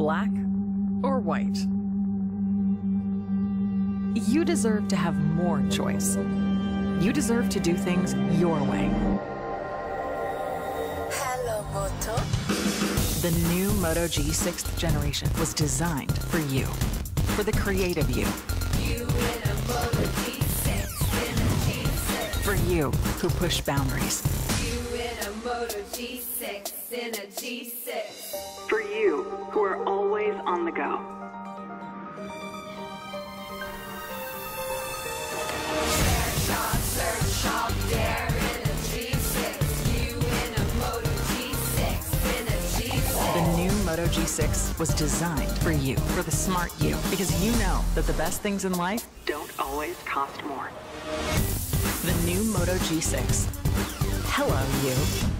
black or white. You deserve to have more choice. You deserve to do things your way. Hello, Moto. The new Moto G 6th generation was designed for you, for the creative you. You in a Moto G6, in a G6. For you who push boundaries. You in a Moto G6, in a G6. For you who are always on the go. Search shop there in a G6. You in a Moto G6, in a G6. The new Moto G6 was designed for you, for the smart you, because you know that the best things in life don't always cost more. The new Moto G6. Hello, you.